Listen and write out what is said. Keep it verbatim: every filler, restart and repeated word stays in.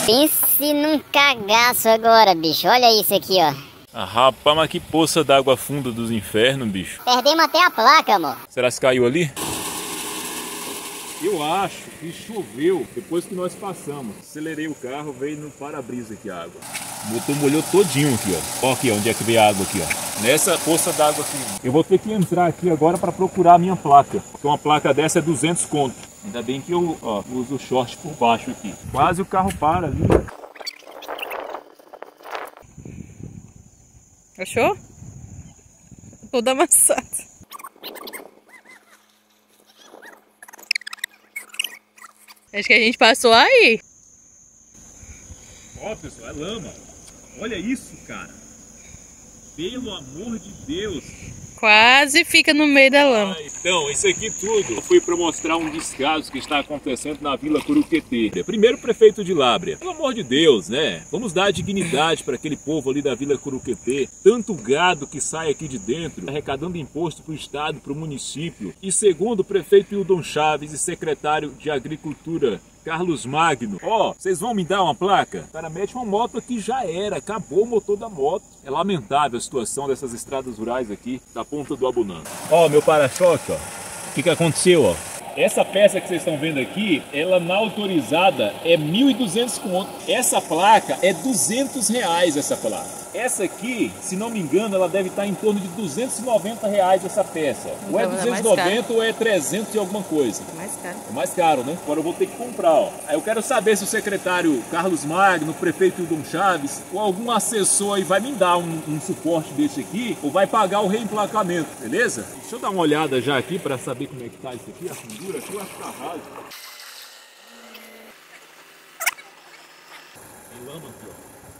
Pense num cagaço agora, bicho. Olha isso aqui, ó. Ah, rapaz, mas que poça d'água funda dos infernos, bicho. Perdemos até a placa, amor. Será que caiu ali? Eu acho que choveu depois que nós passamos. Acelerei o carro, veio no para-brisa aqui a água. O motor molhou todinho aqui, ó. Ó aqui, ó, onde é que veio a água aqui, ó. Nessa poça d'água aqui. Eu vou ter que entrar aqui agora para procurar a minha placa. Porque uma placa dessa é duzentos conto. Ainda bem que eu, ó, uso o short por baixo aqui. Quase o carro para ali. Achou? Todo amassado. Acho que a gente passou aí. Ó, pessoal, é lama. Olha isso, cara. Pelo amor de Deus. Quase fica no meio da lama. Ah, então, isso aqui tudo foi para mostrar um descaso que está acontecendo na Vila Curuquetê. Primeiro prefeito de Lábrea. Pelo amor de Deus, né? Vamos dar dignidade para aquele povo ali da Vila Curuquetê. Tanto gado que sai aqui de dentro, arrecadando imposto para o estado, para o município. E segundo o prefeito Hildon Chaves e secretário de Agricultura, Carlos Magno. Ó, oh, vocês vão me dar uma placa? O cara mete uma moto aqui, já era, acabou o motor da moto. É lamentável a situação dessas estradas rurais aqui da Ponta do Abunã. Ó, oh, meu para-choque, ó. O que que aconteceu, ó? Essa peça que vocês estão vendo aqui, ela na autorizada é mil e duzentos conto. Essa placa é duzentos reais essa placa. Essa aqui, se não me engano, ela deve estar em torno de duzentos e noventa reais essa peça. Então, ou é duzentos e noventa ou é trezentos e alguma coisa. É mais caro. É mais caro, né? Agora eu vou ter que comprar, ó. Aí eu quero saber se o secretário Carlos Magno, o prefeito Hildon Chaves, ou algum assessor aí vai me dar um, um suporte desse aqui, ou vai pagar o reemplacamento, beleza? Deixa eu dar uma olhada já aqui para saber como é que tá isso aqui, a fundura aqui, eu acho que tá raso. Tem lama aqui, ó.